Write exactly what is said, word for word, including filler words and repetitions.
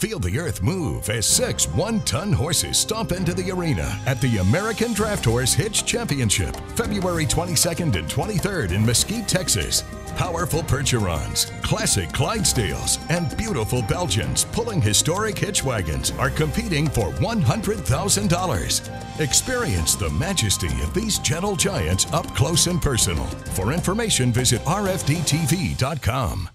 Feel the earth move as six one-ton horses stomp into the arena at the American Draft Horse Hitch Championship, February twenty-second and twenty-third in Mesquite, Texas. Powerful Percherons, classic Clydesdales, and beautiful Belgians pulling historic hitch wagons are competing for one hundred thousand dollars. Experience the majesty of these gentle giants up close and personal. For information, visit R F D T V dot com.